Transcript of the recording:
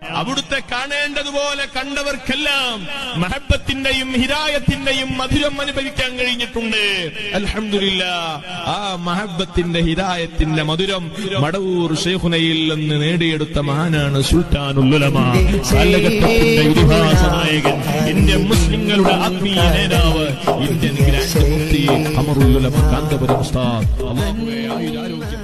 അവിടുത്തെ കാണേണ്ടതുപോലെ കണ്ടവർക്കെല്ലാം മഹബത്തിന്റെയും ഹിദായത്തിന്റെയും മധുരം അനുഭവിക്കാൻ കഴിഞ്ഞിട്ടുണ്ട്. അൽഹംദുലില്ലാഹ്. ആ മഹബത്തിന്റെ ഹിദായത്തിന്റെ മധുരം മടവൂർ ശൈഖുനയിൽ നിന്ന് നേടിയെടുത്ത മഹാനാണ് സുൽത്താനുൽ ഉലമ, കാലഘട്ടത്തിന്റെ ഇതിഹാസ നായകൻ, ഇന്ത്യൻ മുസ്ലിങ്ങളുടെ ആത്മീയ നേതാവ്, ഇന്ത്യൻ ഗ്രാൻഡ് മുഫ്തി ഖമറുൽ ഉലമ കാന്തപുരം ഉസ്താദ്. അല്ലാഹുവേ ആയുരാരോഗ്യം